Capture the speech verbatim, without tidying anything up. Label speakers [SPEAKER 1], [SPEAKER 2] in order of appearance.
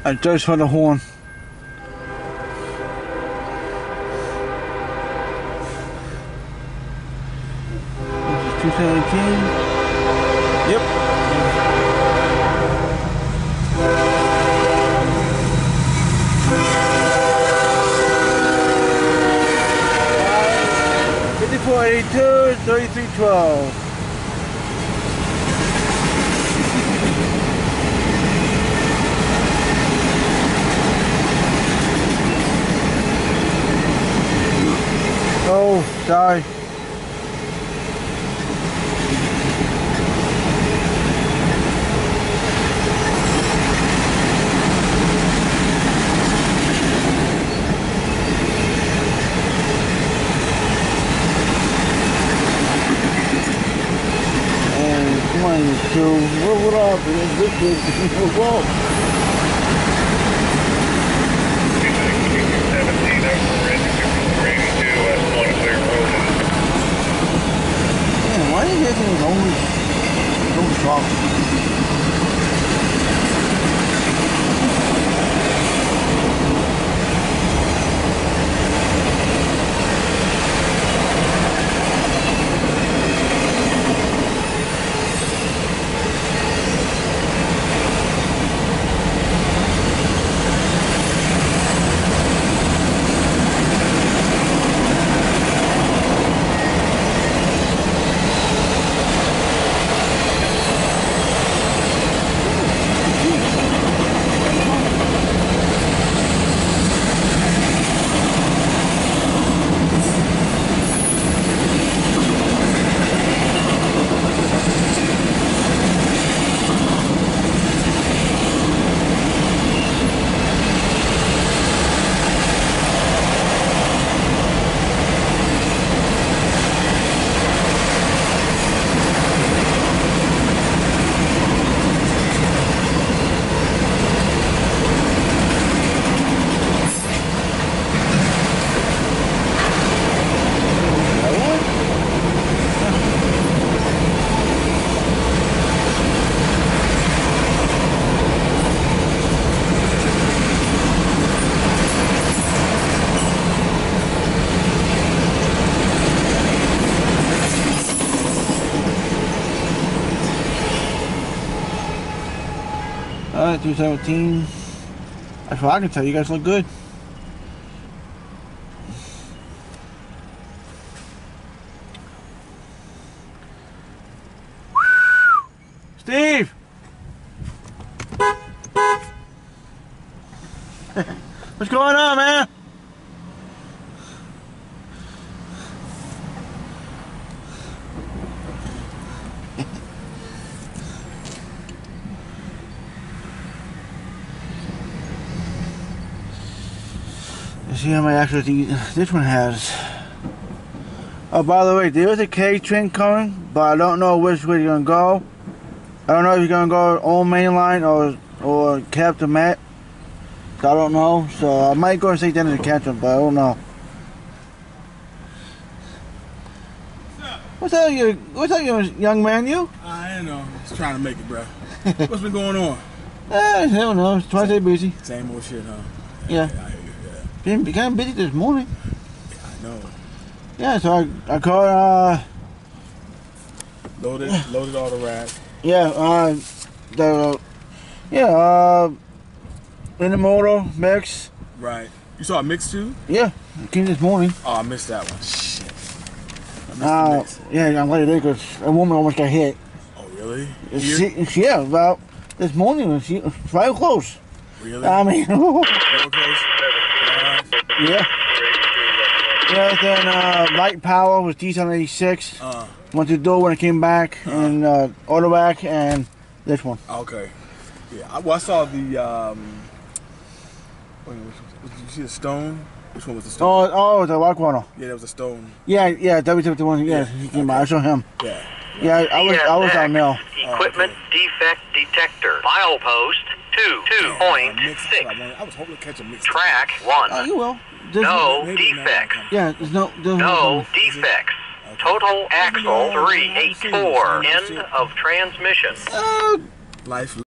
[SPEAKER 1] I just for the horn. This is two seventeen. Yep. fifty-four eighty-two, thirty-three twelve. Oh, sorry. And twenty-two. What what up? This is whoa. Why is everything always always talking? Alright, two seventeen. That's what I can tell you. You guys look good. Steve! What's going on, man? See how many extras this one has. Oh, by the way, there is a K train coming, but I don't know which way you're gonna go. I don't know if you're gonna go on main line or or Captain Matt. I don't know, so I might go and take that into catch him, but I don't know. What's up, you? What's up, you young man? You?
[SPEAKER 2] I don't know. Just trying to make it, bro. What's been going on?
[SPEAKER 1] I don't know. It's twice a day busy.
[SPEAKER 2] Same old shit, huh?
[SPEAKER 1] Yeah.
[SPEAKER 2] yeah.
[SPEAKER 1] Been kind of busy this morning.
[SPEAKER 2] Yeah, I know.
[SPEAKER 1] Yeah, so I I called uh
[SPEAKER 2] loaded loaded Autorack.
[SPEAKER 1] Yeah, uh the yeah uh in the motor mix.
[SPEAKER 2] Right. You saw a mix too?
[SPEAKER 1] Yeah, it came this morning.
[SPEAKER 2] Oh, I missed that one. Shit. I missed
[SPEAKER 1] Uh,
[SPEAKER 2] the mix.
[SPEAKER 1] yeah, I'm late because a woman almost got hit.
[SPEAKER 2] Oh really?
[SPEAKER 1] She, she, yeah, about this morning. She was right close.
[SPEAKER 2] Really?
[SPEAKER 1] I mean,
[SPEAKER 2] Real close?
[SPEAKER 1] yeah. Yeah, then uh, light power was D seven eighty-six.
[SPEAKER 2] Uh,
[SPEAKER 1] Went to the door when it came back,
[SPEAKER 2] uh,
[SPEAKER 1] and uh, Autorack, and this one.
[SPEAKER 2] Okay. Yeah, I, well, I saw the. Um, wait, which, which, did you see the stone? Which one was the stone?
[SPEAKER 1] Oh, oh, the white one.
[SPEAKER 2] Yeah, that was a stone.
[SPEAKER 1] Yeah, yeah, that was the one. Yeah,
[SPEAKER 2] Yeah,
[SPEAKER 1] he came
[SPEAKER 2] okay.
[SPEAKER 1] by. I saw him.
[SPEAKER 2] Yeah.
[SPEAKER 1] Yeah, I, I was, I was on mail.
[SPEAKER 3] Equipment
[SPEAKER 2] oh, okay.
[SPEAKER 3] defect detector. File post two two point six.
[SPEAKER 2] I was hoping to catch a mix.
[SPEAKER 3] Track one.
[SPEAKER 1] Oh, you will. There's
[SPEAKER 3] No
[SPEAKER 2] maybe
[SPEAKER 3] defects.
[SPEAKER 1] Yeah, there's no. There's
[SPEAKER 3] No
[SPEAKER 1] no
[SPEAKER 3] defects.
[SPEAKER 2] Okay.
[SPEAKER 3] Total axle three eighty-four. End of transmission.
[SPEAKER 1] uh,
[SPEAKER 2] Life.